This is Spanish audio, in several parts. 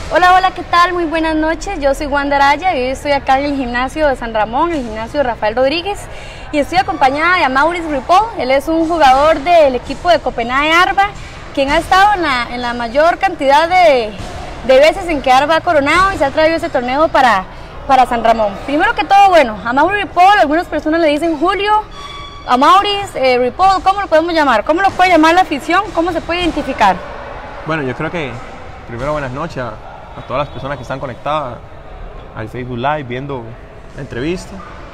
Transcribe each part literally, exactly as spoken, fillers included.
Hola, hola, ¿qué tal? Muy buenas noches, yo soy Wanda Araya y hoy estoy acá en el gimnasio de San Ramón, el gimnasio de Rafael Rodríguez, y estoy acompañada de Amaury Ripoll. Él es un jugador del equipo de Copenhague Arba, quien ha estado en la, en la mayor cantidad de, de veces en que Arba ha coronado y se ha traído ese torneo para, para San Ramón. Primero que todo, bueno, Amaury Ripoll, algunas personas le dicen Julio, Amaury eh, Ripoll, ¿cómo lo podemos llamar? ¿Cómo lo puede llamar la afición? ¿Cómo se puede identificar? Bueno, yo creo que primero buenas noches a, a todas las personas que están conectadas al Facebook Live viendo la entrevista,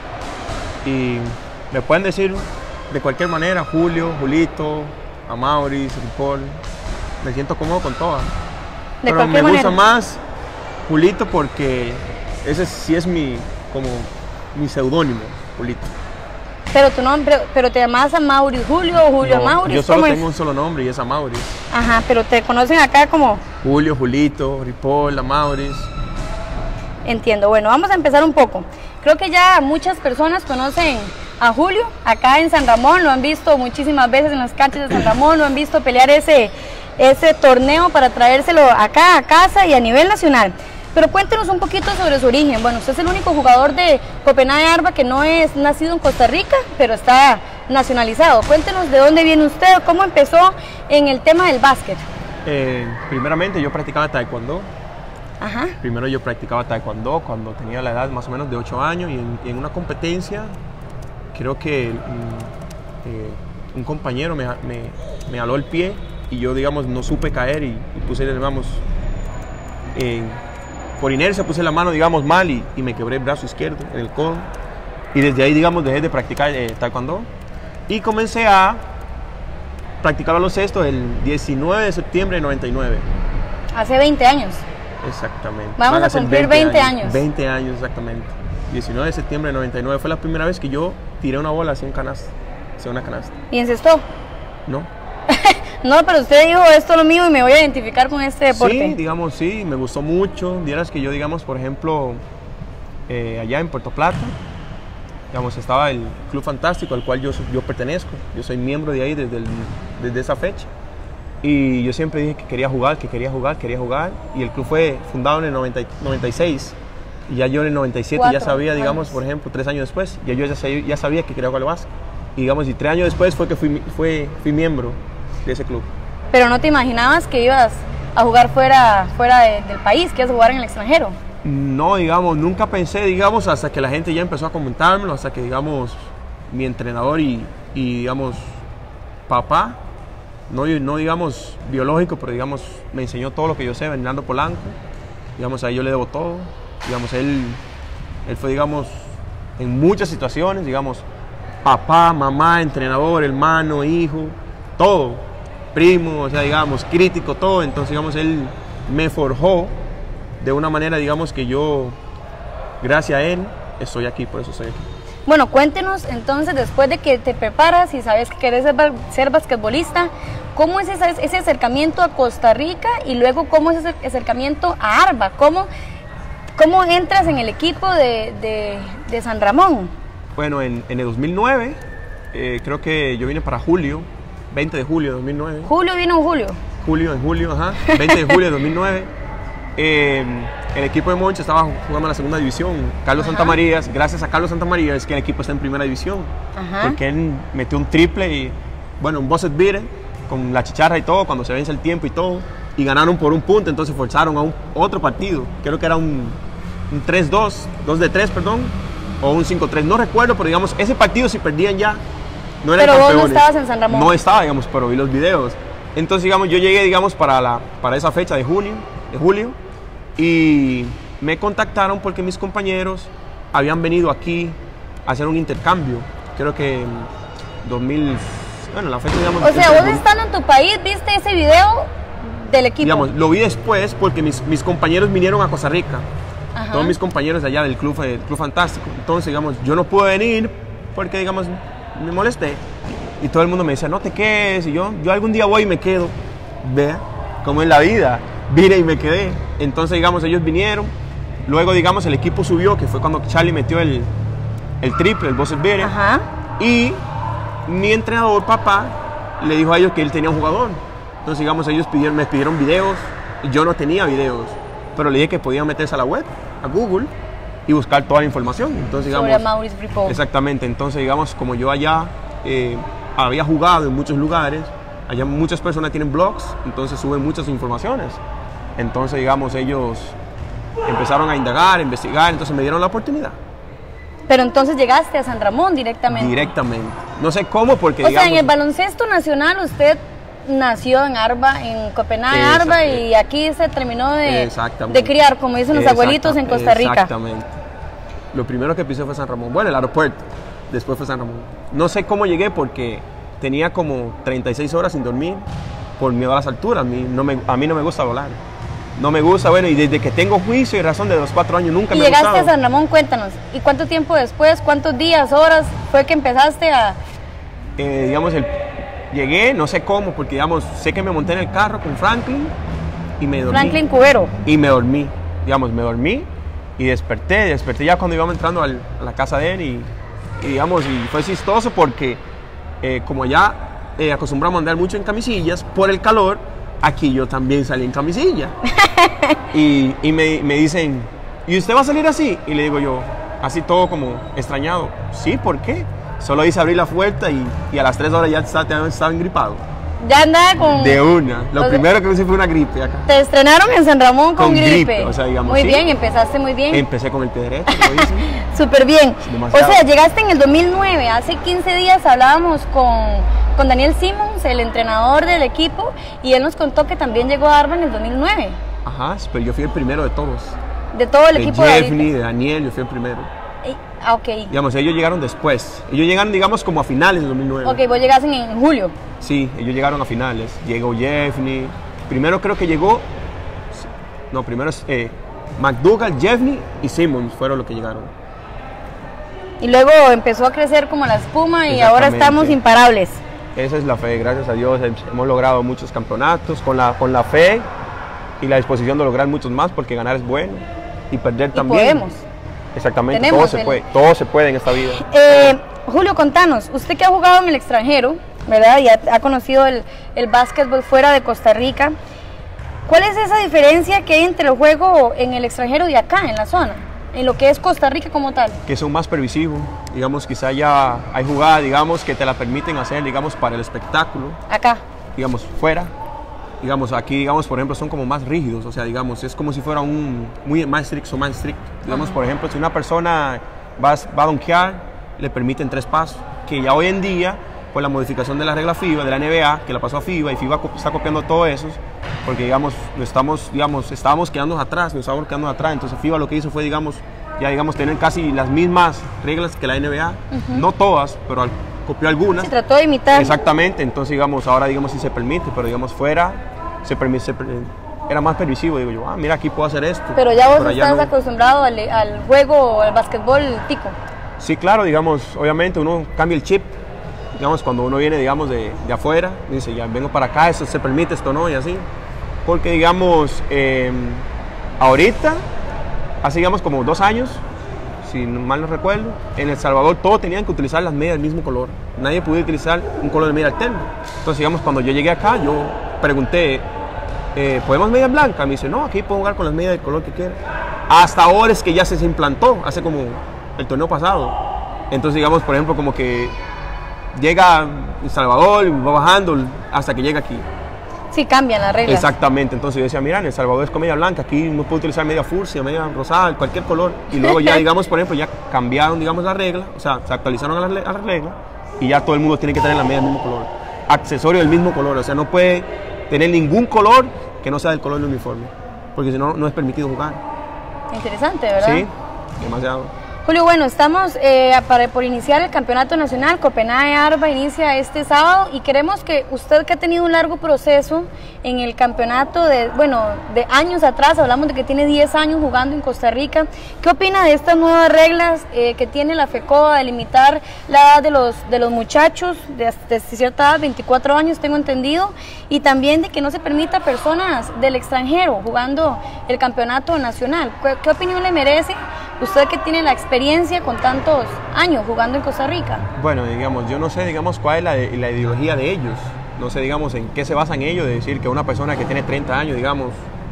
y me pueden decir de cualquier manera Julio, Julito, Amaury, Ripoll. Me siento cómodo con todas, De pero me manera. gusta más Julito porque ese sí es mi, como mi seudónimo, Julito. Pero tu nombre, pero te llamas Amaury Julio o Julio No, Amaury. yo solo ¿cómo tengo es? un solo nombre y es Amaury. Ajá, pero te conocen acá como... Julio, Julito, Ripoll, Amaury. Entiendo. Bueno, vamos a empezar un poco. Creo que ya muchas personas conocen a Julio acá en San Ramón, lo han visto muchísimas veces en las canchas de San Ramón, lo han visto pelear ese, ese torneo para traérselo acá a casa y a nivel nacional. Pero cuéntenos un poquito sobre su origen. Bueno, usted es el único jugador de Copenhague Arba que no es nacido en Costa Rica, pero está nacionalizado. Cuéntenos de dónde viene usted, cómo empezó en el tema del básquet. Eh, primeramente yo practicaba taekwondo. Ajá. Primero yo practicaba taekwondo cuando tenía la edad más o menos de ocho años, y en, y en una competencia creo que mm, eh, un compañero me, me, me jaló el pie y yo, digamos, no supe caer y, y puse, digamos, eh, por inercia puse la mano, digamos, mal y, y me quebré el brazo izquierdo en el codo, y desde ahí, digamos, dejé de practicar eh, taekwondo y comencé a practicar baloncesto el diecinueve de septiembre de noventa y nueve. Hace veinte años. Exactamente. Vamos Van a ser cumplir veinte años. veinte años, exactamente. diecinueve de septiembre de noventa y nueve fue la primera vez que yo tiré una bola hacia un canasta, hacia una canasta. ¿Y encestó? ¿No? No, pero usted dijo, esto es lo mío y me voy a identificar con este deporte. Sí, digamos, sí, me gustó mucho. Vieras que yo, digamos, por ejemplo, eh, allá en Puerto Plata, digamos, estaba el Club Fantástico, al cual yo, yo pertenezco. Yo soy miembro de ahí desde, el, desde esa fecha. Y yo siempre dije que quería jugar, que quería jugar, quería jugar. Y el club fue fundado en el noventa, noventa y seis. Y ya yo en el noventa y siete Cuatro ya sabía, digamos, años. por ejemplo, tres años después, ya yo ya sabía, ya sabía que quería jugar al básquet. Y digamos, y tres años después fue que fui, fue, fui miembro de ese club. Pero no te imaginabas que ibas a jugar fuera, fuera de, del país, que ibas a jugar en el extranjero. No, digamos, nunca pensé, digamos, hasta que la gente ya empezó a comentármelo, hasta que, digamos, mi entrenador y, y digamos, papá, no, no digamos biológico, pero digamos, me enseñó todo lo que yo sé, Bernardo Polanco. Digamos, a él yo le debo todo. Digamos, él, él fue, digamos, en muchas situaciones, digamos, papá, mamá, entrenador, hermano, hijo, todo, primo, o sea, digamos, crítico, todo. Entonces, digamos, él me forjó de una manera, digamos, que yo, gracias a él, estoy aquí, por eso estoy aquí. Bueno, cuéntenos entonces, después de que te preparas y sabes que querés ser, ser basquetbolista, ¿cómo es ese, ese acercamiento a Costa Rica y luego cómo es ese acercamiento a Arba? ¿Cómo, cómo entras en el equipo de, de, de San Ramón? Bueno, en, en el dos mil nueve, eh, creo que yo vine para julio, veinte de julio de dos mil nueve. Julio vino en julio. Julio, en julio, ajá, veinte de julio de dos mil nueve. Eh, el equipo de Moncha estaba jugando en la segunda división. Carlos Ajá. Santamaría, gracias a Carlos Santamaría es que el equipo está en primera división. Ajá. Porque él metió un triple y, bueno, un buzzer beater con la chicharra y todo, cuando se vence el tiempo y todo, y ganaron por un punto, entonces forzaron a un, otro partido. Creo que era un, un tres dos, dos de tres, perdón, o un cinco tres, no recuerdo, pero digamos, ese partido si perdían ya, no eran Pero vos campeones. no estabas en San Ramón. No estaba, digamos, pero vi los videos. Entonces, digamos, yo llegué, digamos, para, la, para esa fecha de junio, de julio, y me contactaron porque mis compañeros habían venido aquí a hacer un intercambio. Creo que en dos mil, bueno, la fecha, digamos. O sea, entre- vos estando en tu país, viste ese video del equipo. Digamos, lo vi después porque mis, mis compañeros vinieron a Costa Rica. Ajá. Todos mis compañeros de allá del club, del club Fantástico. Entonces, digamos, yo no pude venir porque, digamos, me molesté. Y todo el mundo me decía, no te quedes. Y yo, yo algún día voy y me quedo. Vea, como en la vida. Vine y me quedé. Entonces, digamos, ellos vinieron. Luego, digamos, el equipo subió, que fue cuando Charlie metió el, el triple, el buzzer beater. Ajá. Y mi entrenador, papá, le dijo a ellos que él tenía un jugador. Entonces, digamos, ellos pidieron, me pidieron videos y yo no tenía videos. pero le dije que podía meterse a la web, a Google, y buscar toda la información. Entonces, digamos, sobre Maurice Ripoll. Exactamente, entonces digamos, como yo allá eh, había jugado en muchos lugares, allá muchas personas tienen blogs, entonces suben muchas informaciones. Entonces, digamos, ellos empezaron a indagar, a investigar, entonces me dieron la oportunidad. Pero entonces llegaste a San Ramón directamente. Directamente. No sé cómo, porque o digamos... sea, en el baloncesto nacional usted nació en Arba, en Copenhague, Arba, y aquí se terminó de, de criar, como dicen los abuelitos, en Costa Rica. Exactamente. Lo primero que pisé fue San Ramón. Bueno, el aeropuerto. Después fue San Ramón. No sé cómo llegué porque tenía como treinta y seis horas sin dormir por miedo a las alturas. A mí no me, a mí no me gusta volar. No me gusta, bueno, y desde que tengo juicio y razón de los cuatro años nunca y me ha gustado. Llegaste a San Ramón, cuéntanos. ¿Y cuánto tiempo después, cuántos días, horas fue que empezaste a...? Eh, digamos, el, llegué, no sé cómo, porque digamos, sé que me monté en el carro con Franklin y me dormí. Franklin Cubero. Y me dormí, digamos, me dormí y desperté, desperté ya cuando íbamos entrando al, a la casa de él y, y digamos, y fue chistoso porque eh, como ya eh, acostumbramos a andar mucho en camisillas, por el calor, aquí yo también salí en camisilla. y y me, me dicen, ¿y usted va a salir así? Y le digo yo, así todo como extrañado, sí, ¿por qué? Solo hice abrir la puerta y, y a las tres horas ya estaba, estaba engripado. Ya andaba con... De una. Lo o primero sea, que hice fue una gripe acá. Te estrenaron en San Ramón con, con gripe. gripe. O sea, digamos, muy sí. bien, empezaste muy bien. Empecé con el pie derecho, lo hice. Súper bien. Demasiado. O sea, llegaste en el dos mil nueve. Hace quince días hablábamos con, con Daniel Simmons, el entrenador del equipo, y él nos contó que también llegó a Arba en el dos mil nueve. Ajá, pero yo fui el primero de todos. De todo el de equipo Jeffney, de de Daniel, yo fui el primero. Y, ah, ok. Digamos, ellos llegaron después. Ellos llegaron, digamos, como a finales del dos mil nueve. Ok, vos llegaste en, en julio. Sí, ellos llegaron a finales. Llegó Jeffney. Primero creo que llegó... No, primero es eh, McDougall, Jeffney y Simmons fueron los que llegaron. Y luego empezó a crecer como la espuma y ahora estamos imparables. Esa es la fe, gracias a Dios. Hemos logrado muchos campeonatos con la, con la fe y la disposición de lograr muchos más, porque ganar es bueno y perder y también. Podemos. Exactamente, Tenemos todo se el... puede, todo se puede en esta vida. Eh, Julio, contanos, usted que ha jugado en el extranjero, ¿verdad? Y ha, ha conocido el, el básquetbol fuera de Costa Rica. ¿Cuál es esa diferencia que hay entre el juego en el extranjero y acá, en la zona? En lo que es Costa Rica como tal. Que son más permisivos, digamos, quizá ya hay jugadas, digamos, que te la permiten hacer, digamos, para el espectáculo. Acá. Digamos, fuera. Digamos, aquí, digamos, por ejemplo, son como más rígidos, o sea, digamos, es como si fuera un, muy más estricto, más estricto. Digamos, Ajá. por ejemplo, si una persona va, va a donkear, le permiten tres pasos, que ya hoy en día, por la modificación de la regla FIBA, de la N B A, que la pasó a FIBA, y FIBA está copiando todo eso, porque, digamos, estamos, digamos, estábamos quedando atrás, nos estábamos quedando atrás, entonces FIBA lo que hizo fue, digamos, ya, digamos, tener casi las mismas reglas que la N B A, uh-huh. no todas, pero al, copió algunas. Se trató de imitar. Exactamente, entonces, digamos, ahora, digamos, sí se permite, pero, digamos, fuera, se permite, se, era más permisivo, digo yo, ah, mira, aquí puedo hacer esto. Pero ya vos pero estás no. acostumbrado al, al juego, al básquetbol tico. Sí, claro, digamos, obviamente uno cambia el chip, digamos, cuando uno viene, digamos, de, de afuera, dice, ya vengo para acá, esto se permite, esto no, y así. Porque, digamos, eh, ahorita, hace, digamos, como dos años, si mal no recuerdo, en El Salvador todos tenían que utilizar las medias del mismo color. Nadie podía utilizar un color de media alterno. Entonces, digamos, cuando yo llegué acá, yo pregunté, eh, ¿podemos medias blancas? Me dice, no, aquí puedo jugar con las medias del color que quiera. Hasta ahora es que ya se implantó, hace como el torneo pasado. Entonces, digamos, por ejemplo, como que llega El Salvador, va bajando hasta que llega aquí. Sí, cambian las reglas. Exactamente, entonces yo decía, mira, en El Salvador es con media blanca, aquí no puedo utilizar media furcia, media rosada, cualquier color. Y luego ya, digamos, por ejemplo, ya cambiaron, digamos, la regla, o sea, se actualizaron a la, a la regla y ya todo el mundo tiene que tener la media del mismo color. Accesorio del mismo color, o sea, no puede tener ningún color que no sea del color del uniforme, porque si no, no es permitido jugar. Interesante, ¿verdad? Sí, demasiado. Julio, bueno, estamos eh, para, por iniciar el campeonato nacional. Copenhague Arba inicia este sábado y queremos que usted, que ha tenido un largo proceso en el campeonato de, bueno, de años atrás, hablamos de que tiene diez años jugando en Costa Rica, ¿qué opina de estas nuevas reglas eh, que tiene la FECOA de limitar la edad de los, de los muchachos de, de cierta edad, veinticuatro años tengo entendido, y también de que no se permita personas del extranjero jugando el campeonato nacional? ¿Qué, qué opinión le merece usted, que tiene la experiencia con tantos años jugando en Costa Rica? Bueno, digamos, yo no sé, digamos, cuál es la, la ideología de ellos. No sé, digamos, en qué se basan ellos de decir que una persona que tiene treinta años, digamos,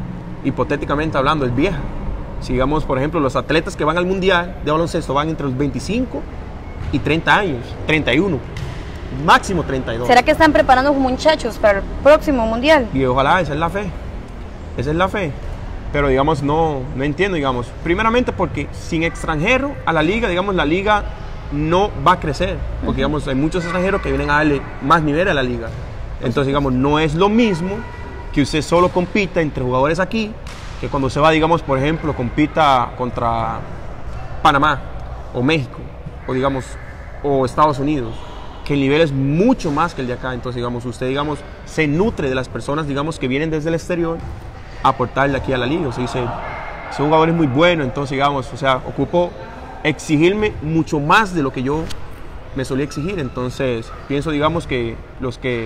hipotéticamente hablando, es vieja. Si digamos, por ejemplo, los atletas que van al mundial de baloncesto van entre los veinticinco y treinta años, treinta y uno, máximo treinta y dos. ¿Será que están preparando a los muchachos para el próximo mundial? Y ojalá, esa es la fe, esa es la fe. Pero digamos, no, no entiendo, digamos, primeramente porque sin extranjero a la liga, digamos, la liga no va a crecer, porque uh-huh. digamos, hay muchos extranjeros que vienen a darle más nivel a la liga. Entonces, digamos, no es lo mismo que usted solo compita entre jugadores aquí, que cuando se va, digamos, por ejemplo, compita contra Panamá, o México, o digamos, o Estados Unidos, que el nivel es mucho más que el de acá. Entonces, digamos, usted, digamos, se nutre de las personas, digamos, que vienen desde el exterior a aportarle aquí a la liga. O sea, dice, ese jugador es muy bueno, entonces, digamos, o sea, ocupo exigirme mucho más de lo que yo me solía exigir. Entonces, pienso, digamos, que los que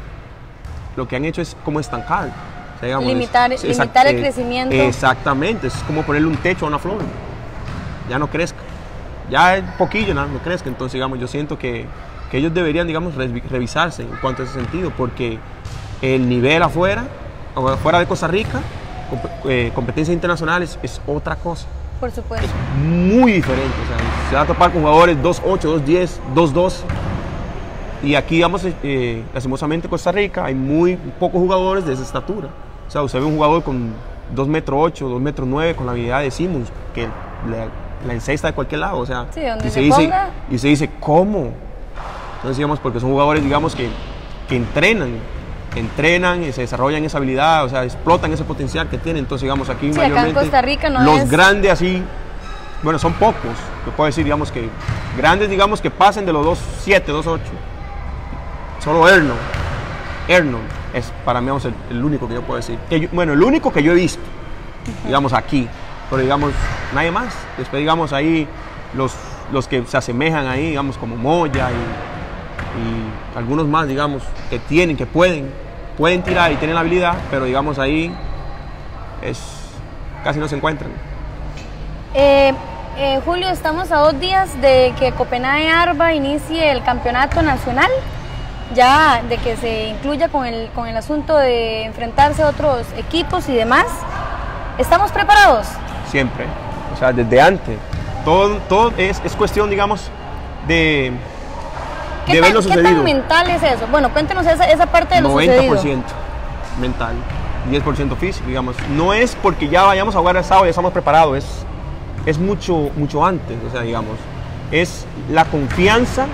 lo que han hecho es como estancar. O sea, digamos, limitar es, limitar exact, el crecimiento. Exactamente, es como ponerle un techo a una flor. Ya no crezca. Ya es poquillo, no, no crezca. Entonces, digamos, yo siento que, que ellos deberían, digamos, revisarse en cuanto a ese sentido, porque el nivel afuera, afuera de Costa Rica, eh, competencias internacionales, es otra cosa. Por supuesto. Es muy diferente. O sea, se va a topar con jugadores dos ocho, dos diez, dos dos. Y aquí, digamos, eh, lastimosamente en Costa Rica hay muy pocos jugadores de esa estatura. O sea, usted ve un jugador con dos metros ocho, dos metros nueve, con la habilidad de Simmons, que la, la encesta de cualquier lado. O sea, sí, donde y, se se dice, ponga. y se dice, ¿cómo? Entonces, digamos, porque son jugadores, digamos, que, que entrenan, entrenan y se desarrollan esa habilidad, o sea, explotan ese potencial que tienen. Entonces, digamos, aquí sí, mayormente acá en Costa Rica no los es... grandes así, bueno, son pocos, yo puedo decir, digamos, que grandes, digamos, que pasen de los dos siete, dos ocho. Solo Erno, Erno es para mí, vamos, el, el único que yo puedo decir. Que yo, bueno, el único que yo he visto, uh-huh. digamos, aquí, pero digamos, nadie más. Después, digamos, ahí los, los que se asemejan ahí, digamos, como Moya y, y algunos más, digamos, que tienen, que pueden, pueden tirar y tienen la habilidad, pero digamos, ahí es, casi no se encuentran. Eh, eh, Julio, estamos a dos días de que Copenhague Arba inicie el campeonato nacional, ya de que se incluya con el, con el asunto de enfrentarse a otros equipos y demás. ¿Estamos preparados? Siempre, o sea, desde antes. Todo, todo es, es cuestión, digamos, de, de ver lo sucedido. ¿Qué tan mental es eso? Bueno, cuéntenos esa, esa parte de lo noventa por ciento sucedido. Mental, diez por ciento físico, digamos. No es porque ya vayamos a jugar el sábado y ya estamos preparados, es, es mucho, mucho antes, o sea, digamos. Es la confianza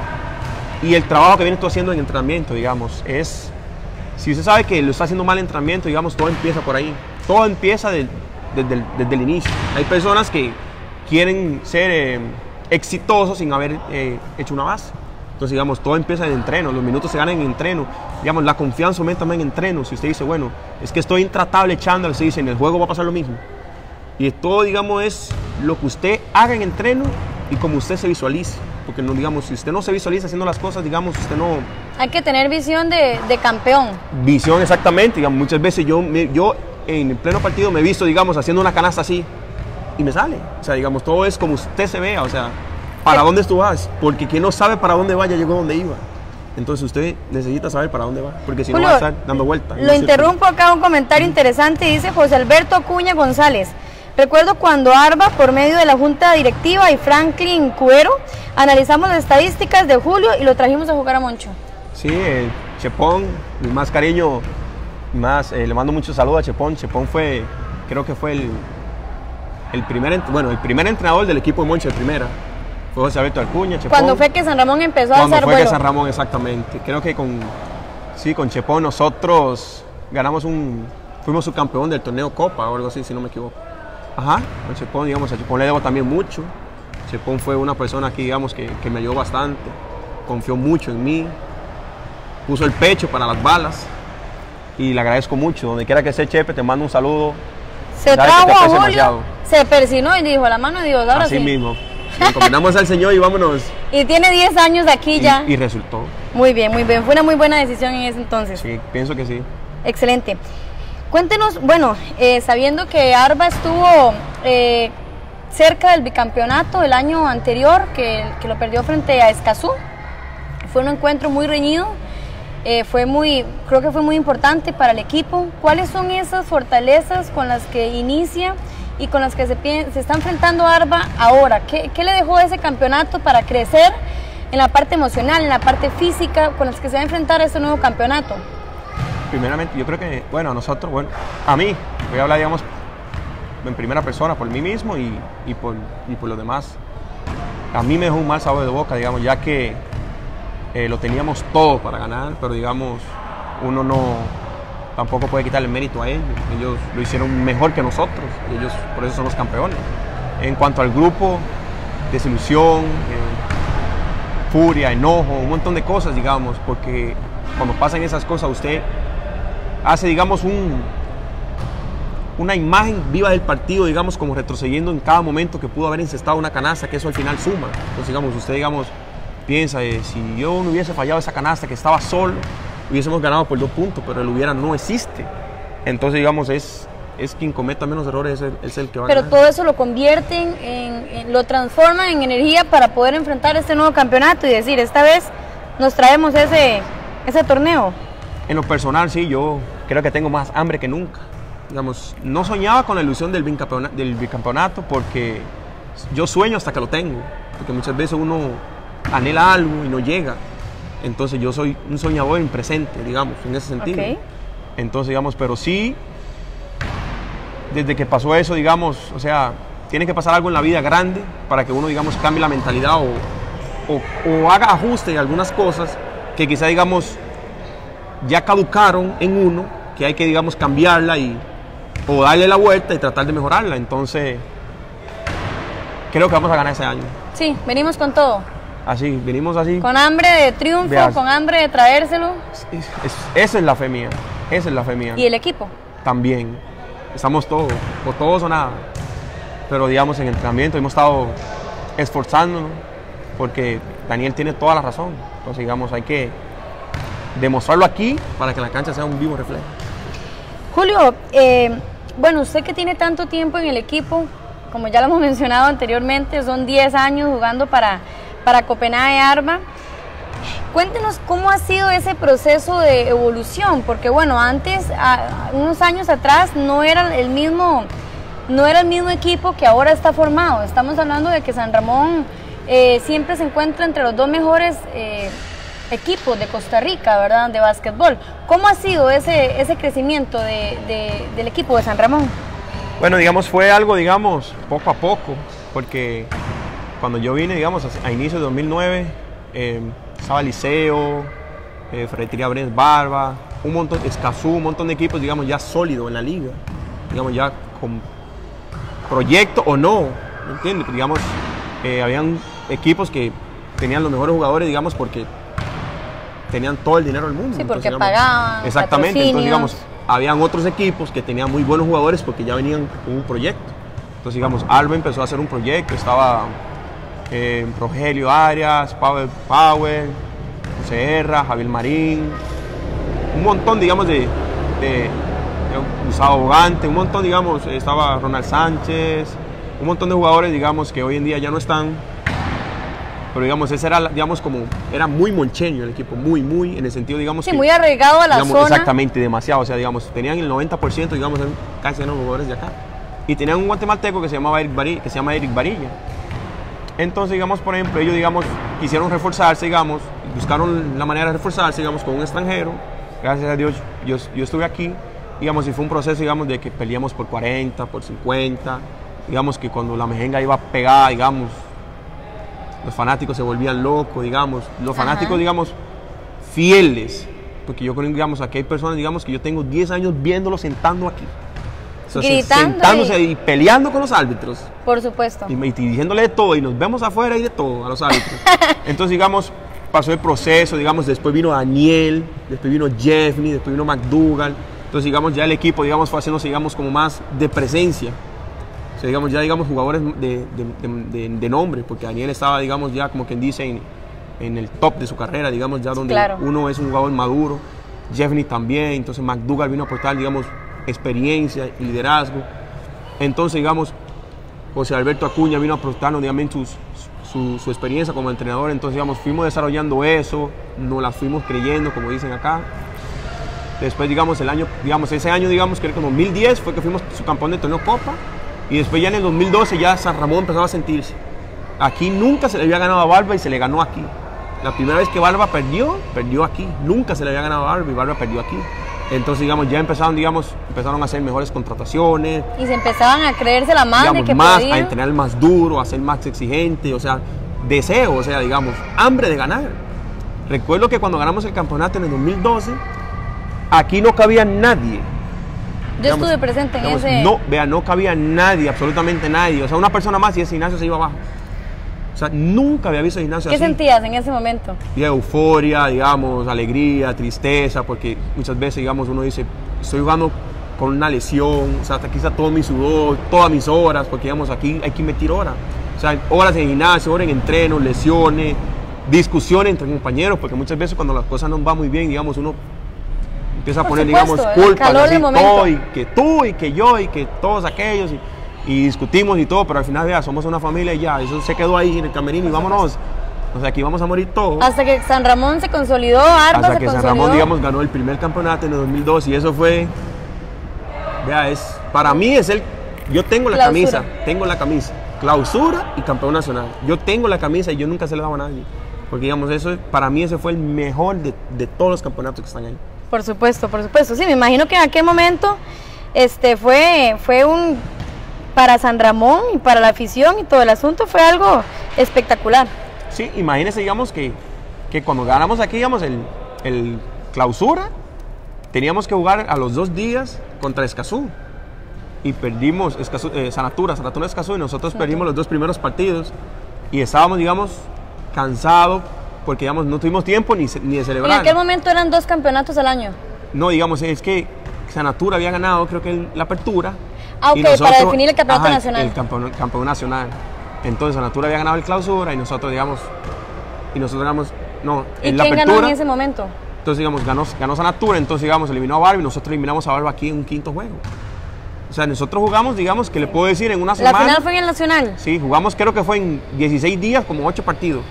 y el trabajo que vienes tú haciendo en entrenamiento, digamos. Es, si usted sabe que lo está haciendo mal en entrenamiento, digamos, todo empieza por ahí. Todo empieza de, desde, el, desde el inicio. Hay personas que quieren ser eh, exitosos sin haber eh, hecho una base. Entonces, digamos, todo empieza en entreno, los minutos se ganan en entreno. Digamos, la confianza aumenta también en entreno. Si usted dice, bueno, es que estoy intratable echándole, se dice, en el juego va a pasar lo mismo. Y todo, digamos, es lo que usted haga en entreno y como usted se visualice. Porque, no, digamos, si usted no se visualiza haciendo las cosas, digamos, usted no... Hay que tener visión de, de campeón. Visión, exactamente. Digamos, muchas veces yo, me, yo en el pleno partido me he visto, digamos, haciendo una canasta así y me sale. O sea, digamos, todo es como usted se vea, o sea, ¿para dónde tú vas? Porque quien no sabe para dónde va, ya llegó donde iba. Entonces usted necesita saber para dónde va, porque si Julio, no va a estar dando vueltas. Lo interrumpo acá, un comentario interesante, dice José Alberto Acuña González. Recuerdo cuando Arba, por medio de la Junta Directiva y Franklin Cuero, analizamos las estadísticas de Julio y lo trajimos a jugar a Moncho. Sí, eh, Chepón, mi más cariño, más, eh, le mando muchos saludos a Chepón. Chepón fue, creo que fue el, el, primer, bueno, el primer entrenador del equipo de Moncho de primera. Fue José Alberto Acuña, Chepón. Cuando fue que San Ramón empezó a hacer Cuando fue vuelo. que San Ramón, exactamente. Creo que con, sí, con Chepón nosotros ganamos un, fuimos subcampeón del torneo Copa o algo así, si no me equivoco. Ajá, con Chepón, digamos, a Chepón le debo también mucho. Chepón fue una persona aquí, digamos, que, que me ayudó bastante, confió mucho en mí, puso el pecho para las balas y le agradezco mucho. Donde quiera que esté, Chepe, te mando un saludo. Se trajo a Julio, demasiado. Se persinó y dijo, la mano de Dios, ahora Así sí. mismo, le encomendamos al Señor y vámonos. Y tiene diez años de aquí y, ya. Y resultó. Muy bien, muy bien, fue una muy buena decisión en ese entonces. Sí, pienso que sí. Excelente. Cuéntenos, bueno, eh, sabiendo que Arba estuvo eh, cerca del bicampeonato el año anterior, que, que lo perdió frente a Escazú, fue un encuentro muy reñido. eh, fue muy, creo que fue muy importante para el equipo. ¿Cuáles son esas fortalezas con las que inicia y con las que se, se está enfrentando Arba ahora? ¿Qué, ¿Qué le dejó ese campeonato para crecer en la parte emocional, en la parte física, con las que se va a enfrentar a este nuevo campeonato? Primeramente, yo creo que, bueno, a nosotros, bueno, a mí, voy a hablar, digamos, en primera persona, por mí mismo y, y, por, y por los demás. A mí me dejó un mal sabor de boca, digamos, ya que eh, lo teníamos todo para ganar, pero digamos, uno no, tampoco puede quitarle el mérito a ellos. Ellos lo hicieron mejor que nosotros, y ellos por eso son los campeones. En cuanto al grupo, desilusión, eh, furia, enojo, un montón de cosas, digamos, porque cuando pasan esas cosas usted hace, digamos, un, una imagen viva del partido, digamos, como retrocediendo en cada momento que pudo haber encestado una canasta, que eso al final suma. Entonces, digamos, usted, digamos, piensa, eh, si yo no hubiese fallado esa canasta, que estaba solo, hubiésemos ganado por dos puntos, pero el hubiera no existe. Entonces, digamos, es, es quien cometa menos errores, es el, es el que va a Pero ganar. todo eso lo convierten, en, en, lo transforman en energía para poder enfrentar este nuevo campeonato y decir, esta vez nos traemos ese, ese torneo. En lo personal, sí, yo creo que tengo más hambre que nunca. Digamos, no soñaba con la ilusión del bicampeonato, del bicampeonato porque yo sueño hasta que lo tengo, porque muchas veces uno anhela algo y no llega. Entonces yo soy un soñador en presente, digamos, en ese sentido. Okay. Entonces, digamos, pero sí, desde que pasó eso, digamos, o sea, tiene que pasar algo en la vida grande para que uno, digamos, cambie la mentalidad o, o, o haga ajuste en algunas cosas que quizá, digamos, ya caducaron en uno, que hay que, digamos, cambiarla y o darle la vuelta y tratar de mejorarla. Entonces, creo que vamos a ganar ese año. Sí, venimos con todo. Así, venimos así. Con hambre de triunfo, Veas. con hambre de traérselo. Es, es, esa es la fe mía, esa es la fe mía. ¿Y el equipo? También, estamos todos, o todos o nada. Pero digamos, en el entrenamiento hemos estado esforzándonos, porque Daniel tiene toda la razón. Entonces, digamos, hay que demostrarlo aquí para que la cancha sea un vivo reflejo. Julio, eh, bueno, usted que tiene tanto tiempo en el equipo, como ya lo hemos mencionado anteriormente, son diez años jugando para, para Copenhague Arba. Cuéntenos cómo ha sido ese proceso de evolución, porque bueno, antes, a, unos años atrás, no era el mismo, no era el mismo equipo que ahora está formado. Estamos hablando de que San Ramón eh, siempre se encuentra entre los dos mejores eh, equipos de Costa Rica, ¿verdad?, de básquetbol. ¿Cómo ha sido ese, ese crecimiento de, de, del equipo de San Ramón? Bueno, digamos, fue algo, digamos, poco a poco, porque cuando yo vine, digamos, a, a inicio de dos mil nueve, eh, estaba Liceo, eh, Ferretería Brenes Barba, un montón, Escazú, un montón de equipos, digamos, ya sólidos en la liga, digamos, ya con proyecto o no, ¿me entiendes? Digamos, eh, habían equipos que tenían los mejores jugadores, digamos, porque tenían todo el dinero del mundo. Sí, porque entonces, digamos, pagaban. exactamente, entonces, digamos, habían otros equipos que tenían muy buenos jugadores porque ya venían con un proyecto. Entonces, digamos, Alba empezó a hacer un proyecto, estaba eh, Rogelio Arias, Power, Power, José Herra, Javier Marín, un montón, digamos, de, de, de Gustavo Bogante, un montón, digamos, estaba Ronald Sánchez, un montón de jugadores, digamos, que hoy en día ya no están. Pero digamos, ese era, digamos, como, era muy moncheño el equipo, muy, muy, en el sentido, digamos, sí, que, muy arraigado a la digamos, zona. Exactamente, demasiado, o sea, digamos, tenían el noventa por ciento, digamos, casi eran los jugadores de acá. Y tenían un guatemalteco que se llamaba Eric Varilla, que se llama Eric Varilla. Entonces, digamos, por ejemplo, ellos, digamos, quisieron reforzarse, digamos, buscaron la manera de reforzarse, digamos, con un extranjero. Gracias a Dios, yo, yo estuve aquí, digamos, y fue un proceso, digamos, de que peleamos por cuarenta, por cincuenta, digamos, que cuando la mejenga iba pegada, digamos, los fanáticos se volvían locos, digamos, los fanáticos, Ajá. digamos, fieles, porque yo creo, digamos, aquí hay personas, digamos, que yo tengo diez años viéndolos sentando aquí, o sea, gritando sentándose y... y peleando con los árbitros. Por supuesto. Y, y diciéndole de todo, y nos vemos afuera y de todo a los árbitros. Entonces, digamos, pasó el proceso, digamos, después vino Daniel, después vino Jeffney, después vino McDougall. Entonces, digamos, ya el equipo, digamos, fue haciéndose, digamos, como más de presencia. O sea, digamos, ya, digamos, jugadores de, de, de, de nombre, porque Daniel estaba, digamos, ya como quien dice, en, en el top de su carrera, digamos, ya donde claro. uno es un jugador maduro. Jeffney también, entonces McDougall vino a aportar, digamos, experiencia y liderazgo. Entonces, digamos, José Alberto Acuña vino a aportarnos, digamos, sus, su, su experiencia como entrenador, entonces digamos, fuimos desarrollando eso, nos la fuimos creyendo, como dicen acá. Después, digamos, el año, digamos, ese año, digamos, que en dos mil diez fue que fuimos subcampeón del torneo Copa, y después ya en el dos mil doce ya San Ramón empezaba a sentirse. Aquí nunca se le había ganado a Barba y se le ganó aquí. La primera vez que Barba perdió, perdió aquí. Nunca se le había ganado a Barba y Barba perdió aquí. Entonces, digamos, ya empezaron, digamos, empezaron a hacer mejores contrataciones. Y se empezaban a creérsela más digamos, de que más, podían. a entrenar más duro, a ser más exigente, o sea, deseo, o sea, digamos, hambre de ganar. Recuerdo que cuando ganamos el campeonato en el dos mil doce, aquí no cabía nadie. Yo Digamos, estuve presente en digamos, ese... No, vea, no cabía nadie, absolutamente nadie. O sea, una persona más y ese gimnasio se iba abajo. O sea, nunca había visto gimnasio ¿Qué así. sentías en ese momento? Y euforia, digamos, alegría, tristeza, porque muchas veces, digamos, uno dice, estoy jugando con una lesión, o sea, hasta aquí está todo mi sudor, todas mis horas, porque, digamos, aquí hay que invertir horas. O sea, horas en gimnasio, horas en entreno, lesiones, discusiones entre compañeros, porque muchas veces cuando las cosas no van muy bien, digamos, uno empieza a Por poner, supuesto, digamos, el culpas, calor así, del momento. todo, y que tú, y que yo, y que todos aquellos, y, y discutimos y todo, pero al final, vea, somos una familia y ya, eso se quedó ahí en el camerino y vámonos. O sea, aquí vamos a morir todos. Hasta que San Ramón se consolidó, Arba Hasta se que San consolidó. Ramón, digamos, ganó el primer campeonato en el dos mil dos y eso fue, vea, es, para mí es el, yo tengo la Clausura. camisa, tengo la camisa, clausura y campeón nacional. Yo tengo la camisa y yo nunca se la he dado a nadie, porque, digamos, eso, para mí ese fue el mejor de, de todos los campeonatos que están ahí. Por supuesto, por supuesto. Sí, me imagino que en aquel momento este, fue, fue un, para San Ramón y para la afición y todo el asunto fue algo espectacular. Sí, imagínense, digamos, que, que cuando ganamos aquí, digamos, el, el clausura, teníamos que jugar a los dos días contra Escazú. Y perdimos Escazú, eh, Sanatura, Sanatura Escazú, y nosotros perdimos los dos primeros partidos. Y estábamos, digamos, cansados, porque, digamos, no tuvimos tiempo ni, ni de celebrar. En aquel momento eran dos campeonatos al año. No, digamos, es que Sanatura había ganado, creo que el- la apertura. Ah, ok, y nosotros- para definir el campeonato ajá, nacional. El campeón, campeón nacional. Entonces Sanatura había ganado el clausura y nosotros, digamos, y nosotros digamos, no, ¿Y en la quién apertura. ganó en ese momento? Entonces, digamos, ganó, ganó Sanatura, entonces, digamos, eliminó a Barba y nosotros eliminamos a Barba aquí en un quinto juego. O sea, nosotros jugamos, digamos, que le puedo decir en una La semana. final fue en el Nacional. Sí, jugamos, creo que fue en dieciséis días, como ocho partidos.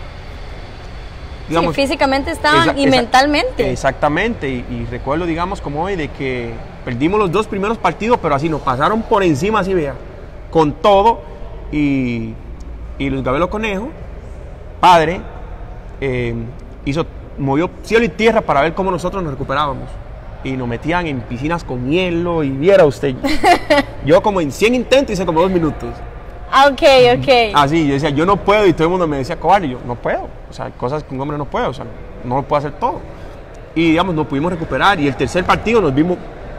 Sí, físicamente estaban esa- y esa- mentalmente. Exactamente, y, y recuerdo, digamos, como hoy, de que perdimos los dos primeros partidos, pero así nos pasaron por encima, así vea, con todo, y, y Luis Gabelo Conejo, padre, eh, hizo, movió cielo y tierra para ver cómo nosotros nos recuperábamos. Y nos metían en piscinas con hielo, y viera usted, yo como en cien intentos hice como dos minutos. Ah, ok, ok. Así, yo decía, yo no puedo, y todo el mundo me decía, cobarde, y yo, no puedo, o sea, hay cosas que un hombre no puede, o sea, no lo puede hacer todo. Y, digamos, nos pudimos recuperar, y el tercer partido nos vimos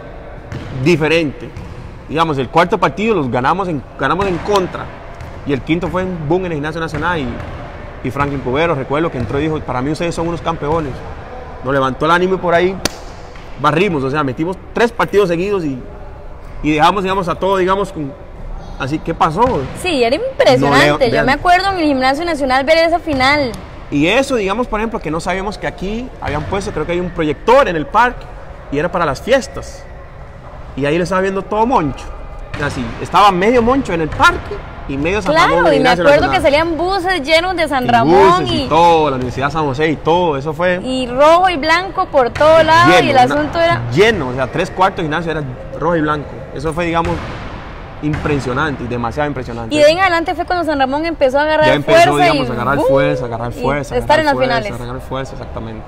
diferente. Digamos, el cuarto partido los ganamos en, ganamos en contra, y el quinto fue en boom en el Gimnasio Nacional, y, y Franklin Cubero, recuerdo que entró y dijo, para mí ustedes son unos campeones. Nos levantó el ánimo y por ahí barrimos, o sea, metimos tres partidos seguidos, y, y dejamos, digamos, a todo, digamos, con... Así, ¿qué pasó? Sí, era impresionante. No, Leo, Yo vean. me acuerdo en el Gimnasio Nacional ver esa final. Y eso, digamos, por ejemplo, que no sabíamos que aquí habían puesto, creo que hay un proyector en el parque, y era para las fiestas. Y ahí lo estaba viendo todo Moncho. Así, estaba medio Moncho en el parque y medio San Ramón. en Claro, el y me Gimnasio acuerdo que Nacional. salían buses llenos de San Y Ramón buses y, y, todo, la Universidad de San José y todo, eso fue y rojo y blanco por todo lado lleno, y el una- asunto era... lleno, o sea, tres cuartos de gimnasio era rojo y blanco. Eso fue, digamos, impresionante, demasiado impresionante. Y de ahí en adelante fue cuando San Ramón empezó a agarrar ya empezó, fuerza digamos, y, a agarrar ¡bum! fuerza, a agarrar y fuerza, a estar en agarrar las fuerza, finales. a agarrar fuerza, exactamente.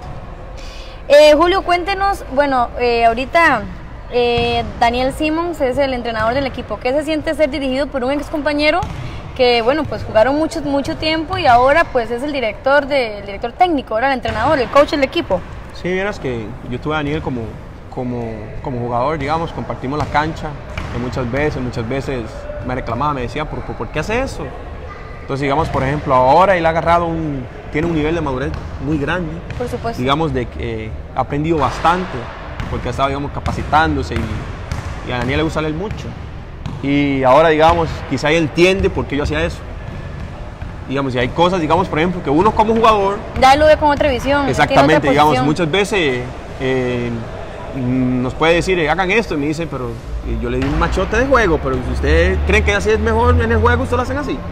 Eh, Julio, cuéntenos, bueno, eh, ahorita eh, Daniel Simmons es el entrenador del equipo. ¿Qué se siente ser dirigido por un ex compañero que, bueno, pues jugaron mucho, mucho tiempo y ahora pues es el director, de, el director técnico, ahora el entrenador, el coach del equipo? Sí, vieras que yo tuve a Daniel como, como, como jugador, digamos, compartimos la cancha, que muchas veces, muchas veces me reclamaba, me decía, ¿por, por, ¿por qué hace eso? Entonces, digamos, por ejemplo, ahora él ha agarrado un, tiene un nivel de madurez muy grande, Por supuesto. digamos, de que eh, ha aprendido bastante, porque ha estado, digamos, capacitándose, y, y a Daniel le gusta leer mucho. Y ahora, digamos, quizá él entiende por qué yo hacía eso. Digamos, y hay cosas, digamos, por ejemplo, que uno como jugador, Ya él lo ve con otra visión. tiene exactamente, otra digamos, posición. muchas veces eh, mm, nos puede decir, eh, hagan esto, y me dice, pero eh, yo le di un machote de juego, pero si ustedes creen que así es mejor en el juego, ustedes lo hacen así.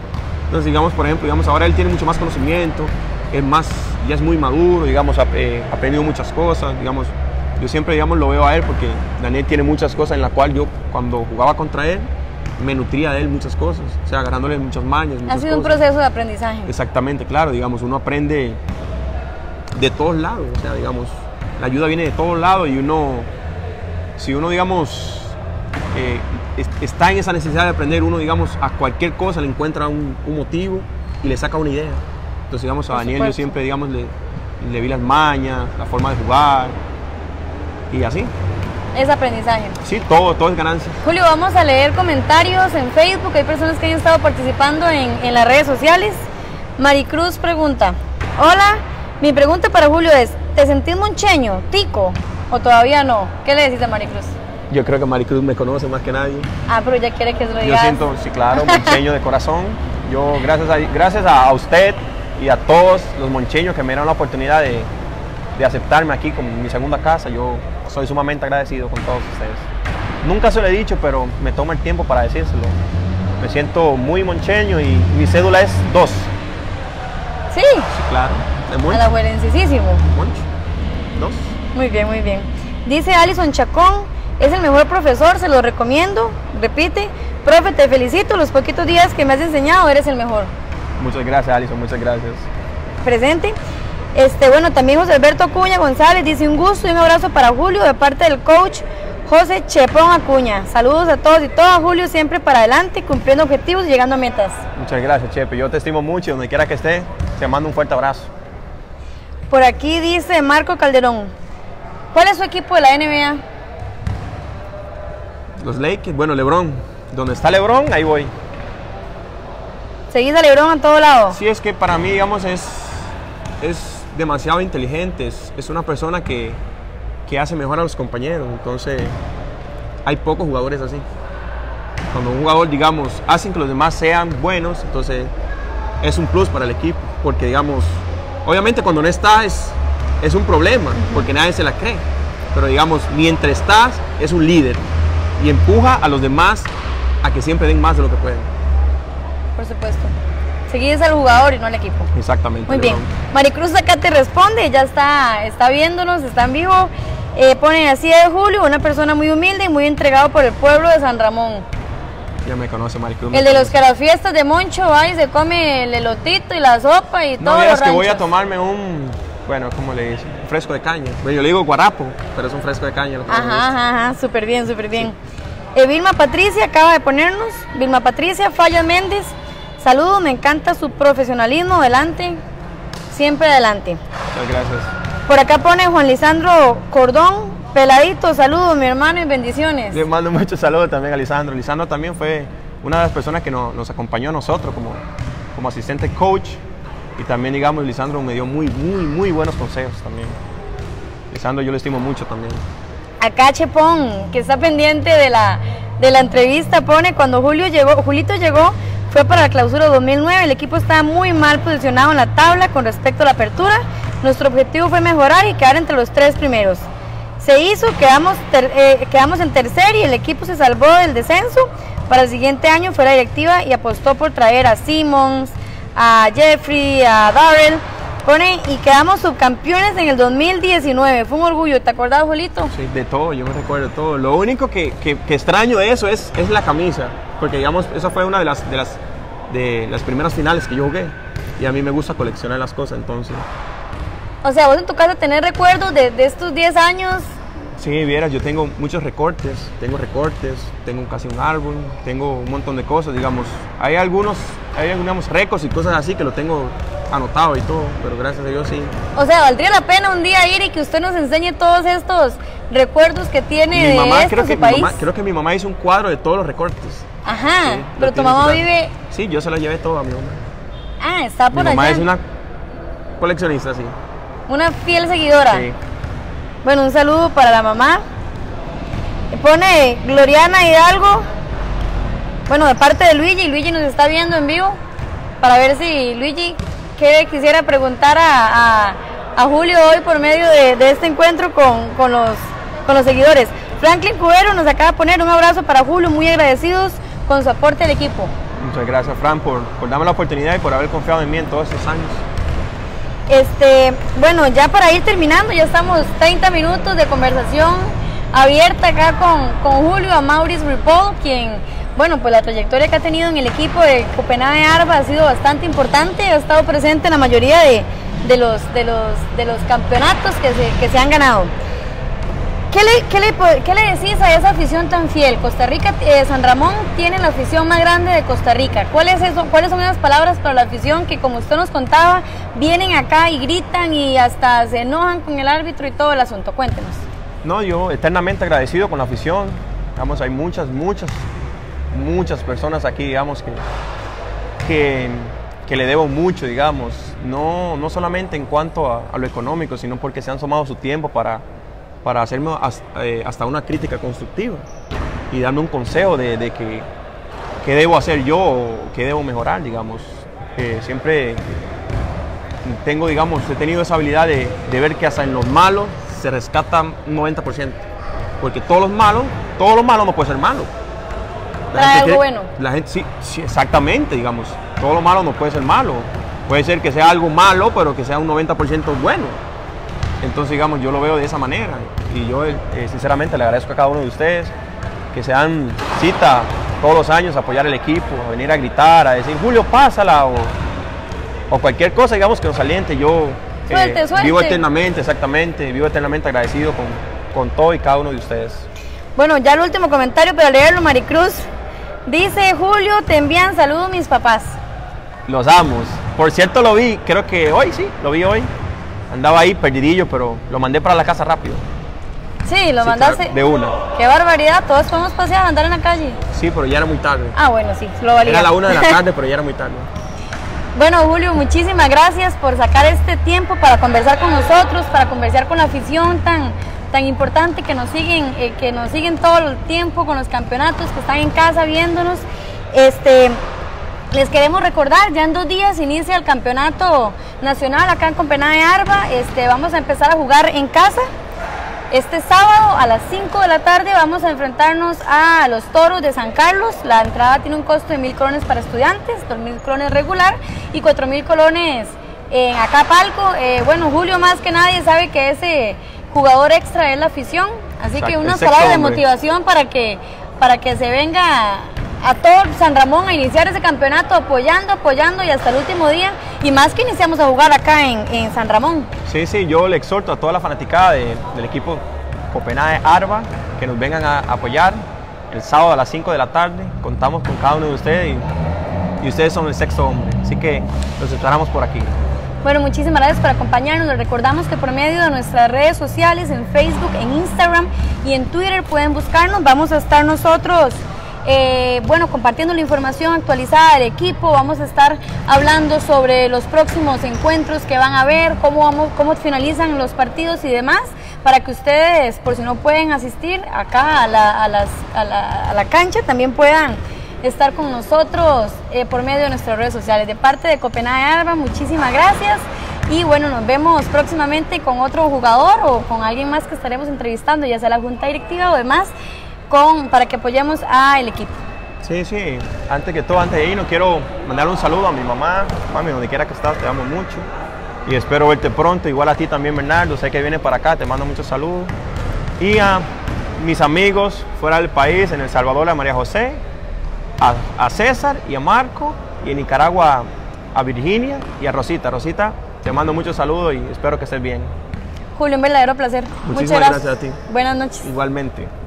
Entonces, digamos, por ejemplo, digamos, ahora él tiene mucho más conocimiento, es más, ya es muy maduro, digamos, ha eh, aprendido muchas cosas, digamos. Yo siempre, digamos, lo veo a él porque Daniel tiene muchas cosas en las cuales yo, cuando jugaba contra él, me nutría de él muchas cosas, o sea, agarrándole muchas mañas, muchas Ha sido cosas. un proceso de aprendizaje. Exactamente, claro, digamos, uno aprende de todos lados, o sea, digamos, la ayuda viene de todos lados y uno, si uno, digamos, eh, es, está en esa necesidad de aprender, uno, digamos, a cualquier cosa le encuentra un, un motivo y le saca una idea. Entonces, digamos, a Por Daniel supuesto. yo siempre, digamos, le, le vi las mañas, la forma de jugar y así. Es aprendizaje. Sí, todo, todo es ganancia. Julio, vamos a leer comentarios en Facebook. Hay personas que han estado participando en, en las redes sociales. Maricruz pregunta: hola, mi pregunta para Julio es: ¿te sentís moncheño, tico o todavía no? ¿Qué le decís a Maricruz? Yo creo que Maricruz me conoce más que nadie. Ah, pero ya quiere que se lo Yo digas. siento, sí, claro, moncheño de corazón. Yo, gracias a, gracias a usted y a todos los moncheños que me dieron la oportunidad de, de aceptarme aquí como mi segunda casa, yo soy sumamente agradecido con todos ustedes. Nunca se lo he dicho, pero me tomo el tiempo para decírselo. Me siento muy moncheño y mi cédula es dos. Sí, Sí, claro. ¿De a Moncho? la buenencísimo. Moncho. Dos. Muy bien, muy bien. Dice Alison Chacón: es el mejor profesor, se lo recomiendo. Repite: profe, te felicito, los poquitos días que me has enseñado, eres el mejor. Muchas gracias, Alison, muchas gracias. Presente. Este, bueno, también José Alberto Acuña González dice: un gusto y un abrazo para Julio de parte del coach José Chepón Acuña. Saludos a todos y todas, Julio, siempre para adelante, cumpliendo objetivos y llegando a metas. Muchas gracias, Chepe. Yo te estimo mucho y donde quiera que esté, te mando un fuerte abrazo. Por aquí dice Marco Calderón: ¿cuál es su equipo de la N B A? Los Lakers, bueno, LeBron. Donde está LeBron, ahí voy. ¿Seguís a LeBron a todo lado? Sí, es que para mí, digamos, es, es demasiado inteligente. Es, es una persona que, que hace mejor a los compañeros. Entonces, hay pocos jugadores así. Cuando un jugador, digamos, hace que los demás sean buenos, entonces es un plus para el equipo. Porque, digamos, obviamente cuando no está es, es un problema, porque nadie se la cree. Pero, digamos, mientras estás, es un líder y empuja a los demás a que siempre den más de lo que pueden. Por supuesto. Seguís al jugador y no al equipo. Exactamente. Muy bien. LeBron. Maricruz acá te responde, ya está, está viéndonos, está en vivo. Eh, pone así de Julio: una persona muy humilde y muy entregado por el pueblo de San Ramón. Ya me conoce, Maricruz. El de los que a las fiestas de Moncho va y se come el elotito y la sopa y No, todo. es que voy a tomarme un, bueno, ¿cómo le dicen? Un fresco de caña. Bueno, yo le digo guarapo, pero es un fresco de caña. Lo que me gusta. Ajá, ajá, ajá, súper bien, súper bien. Eh, Vilma Patricia acaba de ponernos, Vilma Patricia Fallas Méndez: saludos, me encanta su profesionalismo, adelante, siempre adelante. Muchas gracias. Por acá pone Juan Lisandro Cordón: peladito, saludos mi hermano y bendiciones. Le mando muchos saludos también a Lisandro. Lisandro también fue una de las personas que nos, nos acompañó a nosotros como, como asistente coach. Y también, digamos, Lisandro me dio muy, muy, muy buenos consejos también. Lisandro yo lo estimo mucho también. Acá Chepón, que está pendiente de la, de la entrevista, pone: cuando Julio llegó, Julito llegó, fue para la clausura dos mil nueve, el equipo estaba muy mal posicionado en la tabla con respecto a la apertura. Nuestro objetivo fue mejorar y quedar entre los tres primeros. Se hizo, quedamos, ter, eh, quedamos en tercer y el equipo se salvó del descenso. Para el siguiente año fue la directiva y apostó por traer a Simmons, a Jeffrey, a Darrell. Pone: y quedamos subcampeones en el dos mil diecinueve. Fue un orgullo, ¿te acordás, Julito? Sí, de todo, yo me recuerdo de todo. Lo único que, que, que extraño de eso es, es la camisa. Porque, digamos, esa fue una de las, de, las, de las primeras finales que yo jugué. Y a mí me gusta coleccionar las cosas, entonces... O sea, vos en tu casa tenés recuerdos de, de estos diez años. Sí, vieras, yo tengo muchos recortes, tengo recortes, tengo casi un álbum, tengo un montón de cosas, digamos. Hay algunos, hay digamos, récords y cosas así que lo tengo anotado y todo, pero gracias a Dios sí. O sea, valdría la pena un día ir y que usted nos enseñe todos estos recuerdos que tiene Mi mamá, de esto, creo que su mi país. mamá, creo que mi mamá hizo un cuadro de todos los recortes. Ajá, Sí, pero lo tu tiene mamá total. vive... Sí, yo se lo llevé todo a mi mamá. Ah, está por Mi mamá allá. es una coleccionista, sí. Una fiel seguidora. Sí. Bueno, un saludo para la mamá. Pone Gloriana Hidalgo. Bueno, de parte de Luigi. Luigi nos está viendo en vivo. Para ver si Luigi quiere, quisiera preguntar a, a, a Julio hoy por medio de, de este encuentro con, con, los, con los seguidores. Franklin Cubero nos acaba de poner: un abrazo para Julio, muy agradecidos con su aporte al equipo. Muchas gracias, Fran, por, por darme la oportunidad y por haber confiado en mí en todos estos años. Este, bueno, ya para ir terminando, ya estamos treinta minutos de conversación abierta acá con, con Julio Amauris Ripoll, quien, bueno, pues la trayectoria que ha tenido en el equipo de Copenhague Arba ha sido bastante importante, ha estado presente en la mayoría de, de, los, de, los, de los campeonatos que se, que se han ganado. ¿Qué le, qué, le, ¿Qué le decís a esa afición tan fiel? Costa Rica, eh, San Ramón tiene la afición más grande de Costa Rica. ¿Cuál es eso, ¿Cuáles son esas palabras para la afición que, como usted nos contaba, vienen acá y gritan y hasta se enojan con el árbitro y todo el asunto? Cuéntenos. No, yo eternamente agradecido con la afición. Digamos, hay muchas, muchas, muchas personas aquí, digamos, que, que, que le debo mucho, digamos. No, no solamente en cuanto a, a lo económico, sino porque se han tomado su tiempo para... para hacerme hasta una crítica constructiva y darme un consejo de, de que qué debo hacer yo o qué debo mejorar, digamos. Eh, siempre tengo, digamos, he tenido esa habilidad de, de ver que hasta en los malos se rescata un noventa por ciento, porque todos los malos, todos los malos no pueden ser malos. Trae algo bueno. La gente, sí, sí, exactamente, digamos, todo lo malo no puede ser malo. Puede ser que sea algo malo, pero que sea un noventa por ciento bueno. Entonces, digamos, yo lo veo de esa manera y yo eh, sinceramente le agradezco a cada uno de ustedes que se dan cita todos los años a apoyar el equipo, a venir a gritar, a decir, Julio, pásala, o, o cualquier cosa, digamos, que nos aliente. Yo eh, suelte, suelte. vivo eternamente, exactamente, vivo eternamente agradecido con, con todo y cada uno de ustedes. Bueno, ya el último comentario para leerlo, Maricruz. Dice, Julio, te envían saludos mis papás. Los amo. Por cierto, lo vi, creo que hoy, sí, lo vi hoy. Andaba ahí perdidillo, pero lo mandé para la casa rápido. Sí, lo sí, mandaste. Claro, de una. Qué barbaridad, todos podemos pasear, andar en la calle. Sí, pero ya era muy tarde. Ah, bueno, sí, lo valía. Era la una de la tarde, pero ya era muy tarde. Bueno, Julio, muchísimas gracias por sacar este tiempo para conversar con nosotros, para conversar con la afición tan, tan importante que nos siguen, eh, que nos siguen todo el tiempo con los campeonatos, que están en casa viéndonos. Este, les queremos recordar, ya en dos días inicia el campeonato nacional acá en Copenhague Arba. Este, vamos a empezar a jugar en casa. Este sábado a las cinco de la tarde vamos a enfrentarnos a los Toros de San Carlos. La entrada tiene un costo de mil colones para estudiantes, dos mil colones regular y cuatro mil colones en Acapalco. Eh, bueno, Julio más que nadie sabe que ese jugador extra es la afición, así Exacto, que unas palabras de motivación para que, para que se venga a todo San Ramón a iniciar ese campeonato apoyando, apoyando y hasta el último día, y más que iniciamos a jugar acá en, en San Ramón. Sí, sí, yo le exhorto a toda la fanaticada de, del equipo Copenhague Arba que nos vengan a apoyar el sábado a las cinco de la tarde. Contamos con cada uno de ustedes y, y ustedes son el sexto hombre, así que los esperamos por aquí. Bueno, muchísimas gracias por acompañarnos. Les recordamos que por medio de nuestras redes sociales, en Facebook, en Instagram y en Twitter pueden buscarnos. Vamos a estar nosotros Eh, bueno, compartiendo la información actualizada del equipo. Vamos a estar hablando sobre los próximos encuentros que van a haber, cómo, vamos, cómo finalizan los partidos y demás, para que ustedes, por si no pueden asistir acá a la, a las, a la, a la cancha, también puedan estar con nosotros eh, por medio de nuestras redes sociales. De parte de Copenhague Arba, muchísimas gracias y bueno, nos vemos próximamente con otro jugador o con alguien más que estaremos entrevistando, ya sea la junta directiva o demás, Con, para que apoyemos al equipo. Sí, sí, antes que todo, antes de irnos, quiero mandar un saludo a mi mamá. Mami, donde quiera que estés, te amo mucho y espero verte pronto, igual a ti también, Bernardo, sé que vienes para acá, te mando muchos saludos. Y a mis amigos fuera del país, en El Salvador, a María José, a, a César y a Marco, y en Nicaragua a Virginia y a Rosita. Rosita, te mando muchos saludos y espero que estés bien. Julio, un verdadero placer. Muchísimas Muchas gracias. gracias a ti. Buenas noches. Igualmente.